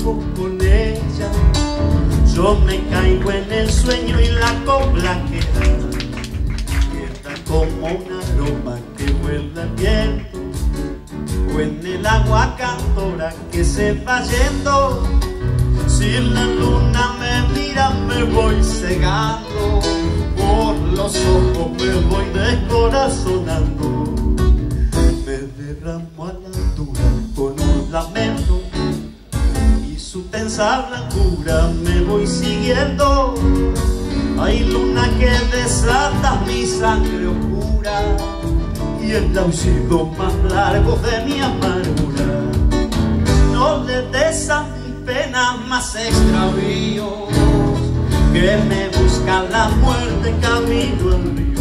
vuelvo con ella. Yo me caigo en el sueño y la copla queda como un aroma que vuelve al viento, o en el agua cantora que se va yendo. Si la luna me mira me voy cegando, por los ojos me voy descorazonando. Me derramo a la altura con un lamento y su tensa blancura me voy siguiendo. Hay luna que desata mi sangre oscura y el aullido más largo de mi amargura. No le des a mis penas más extravíos, que me busca la muerte camino al río.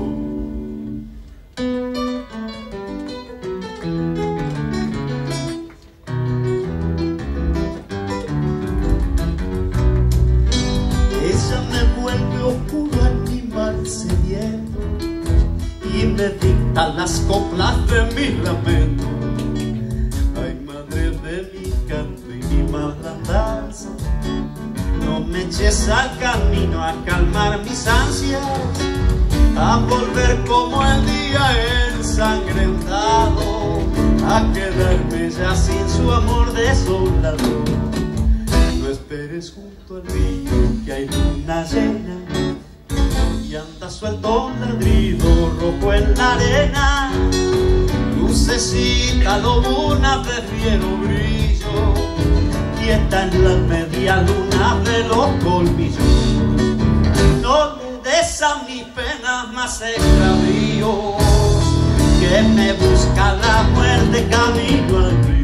Ella me vuelve oscuro animal sediento y me dicta las coplas de mi lamento. Ay, madre de mi canto y mi malandanza, no me eches al camino a calmar mis ansias, a volver como el día ensangrentado, a quedarme ya sin su amor desolado. No esperes junto al río que hay luna llena y anda suelto un ladrido rojo en la arena. Lucecita lobuna, prefiero brillo, quieta en la media luna de los colmillos. No le des a mis penas más extravíos, que me busca la muerte camino al río.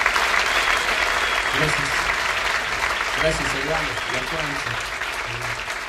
Gracias, Eduardo.